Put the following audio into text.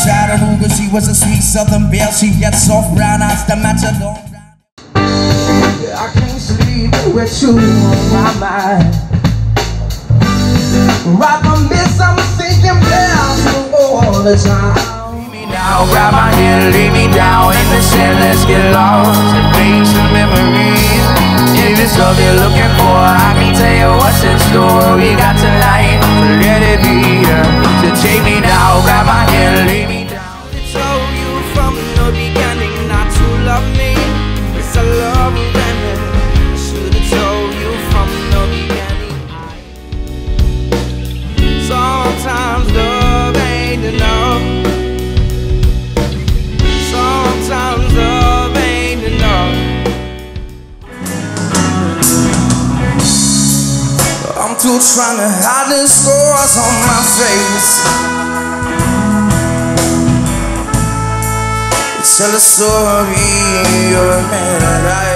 Chattanooga, she was a sweet southern belle. She had soft brown eyes to match her long. I can't sleep with you on my mind. Right from this, I'm thinking about you all the time. Leave me now, grab my hand, lay me down in the sand. Let's get lost and make some memories. If it's all you're looking for, I can tell you what's in store. We got tonight, so let it be. So take me now, grab my hand, lay me down. I told you from the beginning not to love me. It's a love remedy. I should have told you from the beginning. Sometimes love ain't enough. Sometimes love ain't enough. I'm too trying to hide the scars on my face. Tell a story, you're a man that I